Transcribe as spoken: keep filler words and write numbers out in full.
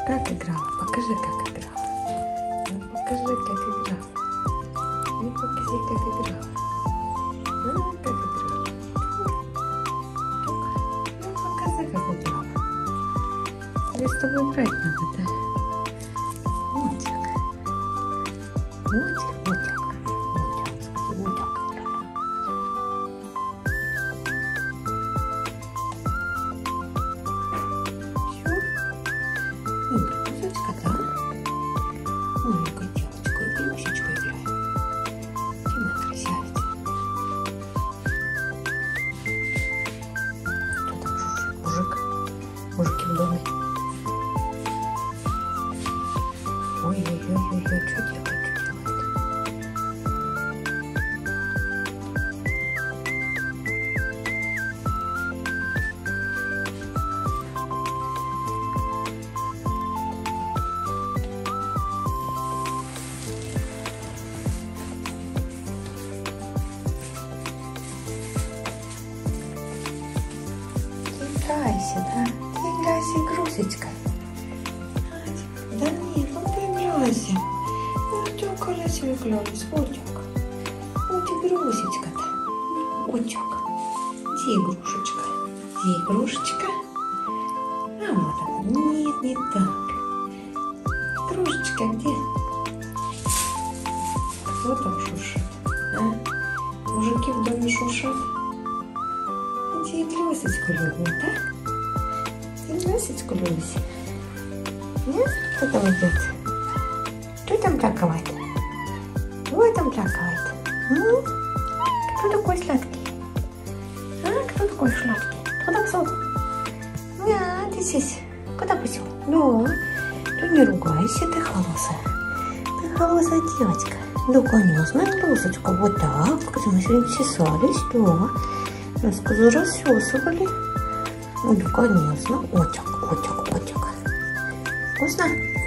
Как играла? Покажи, как играла. Ну, покажи, как играла. Ну, покажи, как играла. Ну, как играла. Ну, покажи, как играла. Тебе с тобой играть надо, да? Мотик. Мотик, мотик. Мотик, скажи, мотик играла. Игрушечка, да? Маленькая девочка, игрушечка играет. Где моя красавица? Кто там жужжит? Мужик? Мужики в доме? Ой-ой-ой-ой, что делает, что делает? Играйся, да? Ты играйся игрушечкой. Да нет, ну ты играйся. Вот так красиво клёвый, вот так. Вот игрушечка-то. Вот так. Где игрушечка? Где игрушечка? А вот она. Нет, не так. Игрушечка где? Кто там шушит? А? Мужики в доме шушат? Иди игрушечку любим, да? Игрушечку любишь? Нет? Кто там идет? Кто там плакает? Кто там плакает? М? Кто такой сладкий? А? Кто такой сладкий? Кто там пошел? Да, ты здесь. Куда пошел? Да. Ты не ругайся, ты холосая. Ты холосая девочка. Да, конечно, игрушечка. Вот так. Мы сегодня чесались, да. Нас козу расчесывали. Ну, конечно. Отек, отек, отек. Вкусно?